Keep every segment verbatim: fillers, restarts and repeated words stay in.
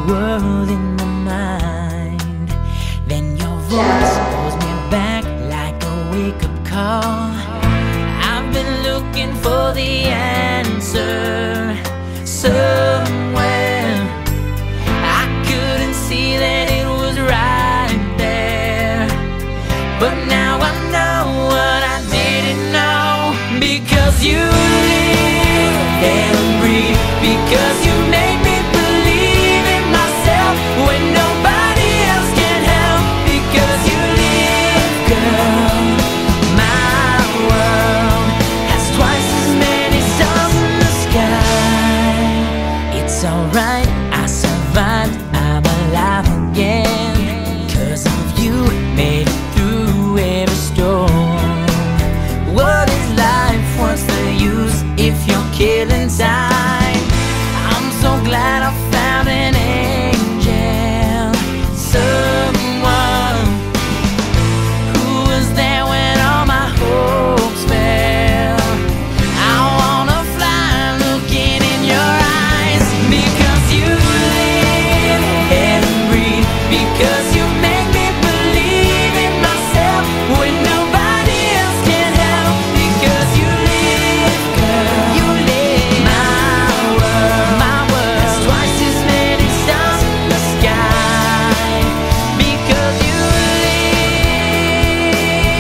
world in my mind. Then your voice pulls me back like a wake-up call. I've been looking for the answer somewhere. I couldn't see that it was right there, but now I know what I didn't know. Because you live and breathe, because you make me believe in myself when nobody else can help. Because you live, girl, my world has twice as many stars in the sky. It's alright, I survived, I'm alive again. Cause of you, made it through every storm. What is life, what's the use if you're killing time? I'm so glad I found an angel, someone who was there when all my hopes fell. I wanna fly looking in your eyes. Because you live and breathe, because you make me believe in myself when nobody else can help. Because you live, girl, you live, my world, my world has twice as many stars in the sky. Because you live,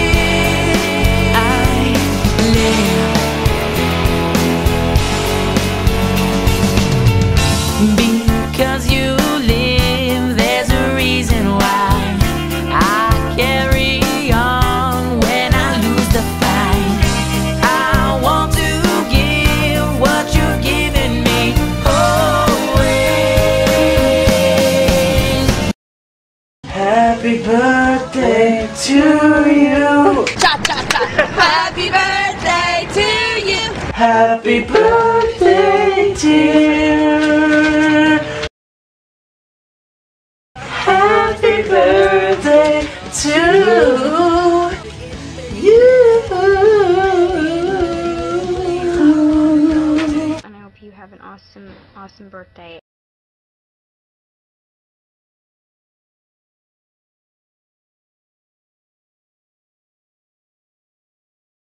I live. Because you live, there's a reason why I carry on when I lose the fight. I want to give what you're giving me always. Happy birthday to you. Cha cha cha! Happy birthday to you! Happy birthday, dear. Happy birthday to you. And I hope you have an awesome, awesome birthday.